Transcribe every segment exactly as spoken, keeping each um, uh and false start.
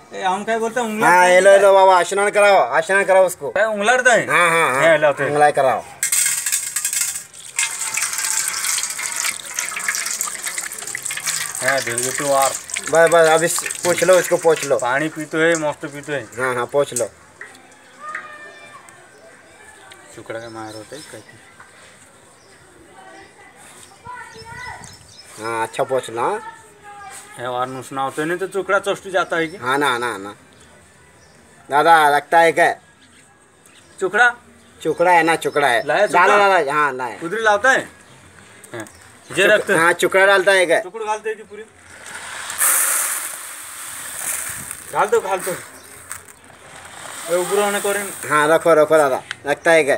ए हम क्या बोलते हैं उंगला। हाँ ये लो लो बाबा, स्नान कराओ, स्नान कराओ उसको। उंगला है। हाँ हाँ हाँ उंगला कराओ। है देखो तो यार। बस बस अभी पूछ लो इसको, पूछ लो। पानी पीते है मस्त पीते है। हाँ हाँ पूछ लो। चुकड़ा का मार होता है कहते। हाँ अच्छा पूछ लो। है वार नुसना होते नहीं तो चुकड़ा चोष्टी जाता है कि। हाँ ना ना ना दादा लगता है क्या चुकड़ा चुकड़ा है ना, चुकड़ा है डालो दादा। हाँ लाए उधर लाता है जे रखते। हाँ चुकड़ा डालता है क्या, चुकड़ा डालते है कि पूरी डाल दो डाल दो ऊपर होने करें। हाँ रखो रखो दादा, लगता है क्या।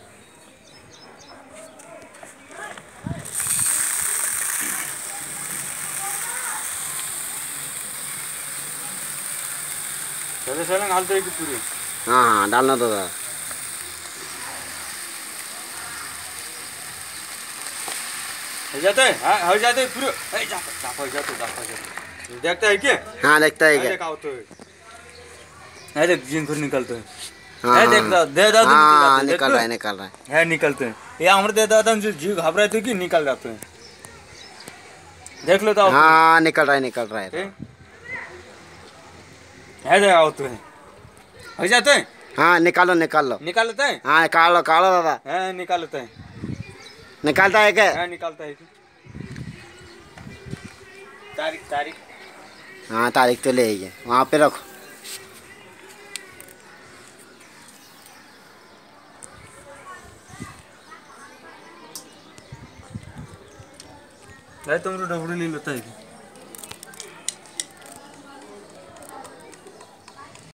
चले चले डालते है कि पूरी। हाँ हाँ डालना तो दादा। हो जाता है। हाँ हो जाते है पूरे। ए जा जा हो जाते जा जाते देखता है क्या। हाँ देखता है क्या। देखा तो है देख जिन फिर निकलते हैं। हाँ है देख दे दादा हाँ निकल रहा है निकल रहा है है निकलते हैं। ये हमारे दे दादा जो जीव घबराए थे कि निकल जाते हैं। देख लो तो हाँ निकल रहा है निकल रहा है है देखा होते हैं। हो जाते हैं। हाँ निकालो निकाल लो निकाल लेते हैं। हाँ निकालो निकालो दादा। है निकाल लेते हैं। निकालता है क्या। है निकालता है। तारीख तारीख। हाँ तारीख तो ले ही है, वहाँ पे रखो। तुम डबड़ी ले लेता है।